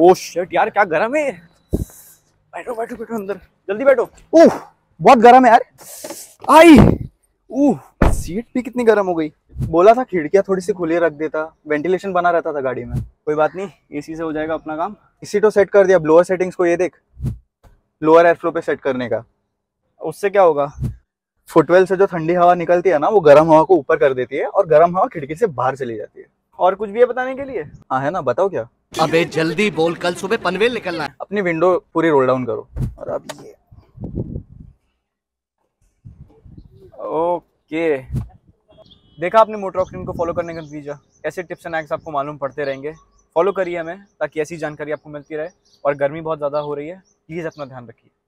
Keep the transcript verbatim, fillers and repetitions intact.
Oh shit यार, क्या गर्म है। बैठो बैठो बैठो अंदर, जल्दी बैठो। उह, बहुत गर्म है यार। आई, उह, सीट भी कितनी गर्म हो गई। बोला था खिड़कियां थोड़ी सी खुली रख देता, वेंटिलेशन बना रहता था गाड़ी में। कोई बात नहीं, एसी से हो जाएगा अपना काम। एसी तो सेट कर दिया, ब्लोअर सेटिंग्स को ये देख, लोअर एयर फ्लो पे सेट करने का। उससे क्या होगा? फुटवेल से जो ठंडी हवा निकलती है ना, वो गर्म हवा को ऊपर कर देती है और गर्म हवा खिड़की से बाहर चली जाती है। और कुछ भी है बताने के लिए? हाँ है ना, बताओ क्या। अबे जल्दी बोल, कल सुबह पनवेल निकलना है। अपनी विंडो पूरी रोल डाउन करो। और अब ये ओके, देखा आपने मोटर ऑक्टेन को फॉलो करने का नतीजा। ऐसे टिप्स एंड हैक्स आपको मालूम पड़ते रहेंगे, फॉलो करिए हमें, ताकि ऐसी जानकारी आपको मिलती रहे। और गर्मी बहुत ज़्यादा हो रही है, प्लीज़ अपना ध्यान रखिए।